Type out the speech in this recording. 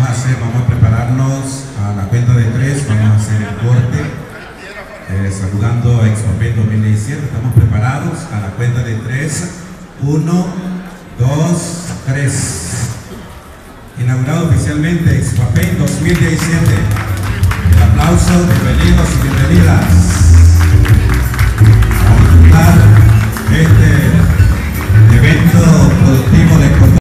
vamos a prepararnos a la cuenta de 3, vamos a hacer el corte, saludando a Expapel 2017. Estamos preparados a la cuenta de 3, 1, 2, 3. Inaugurado oficialmente Expapel 2017. El aplauso, bienvenidos y bienvenidas a disfrutar este evento productivo de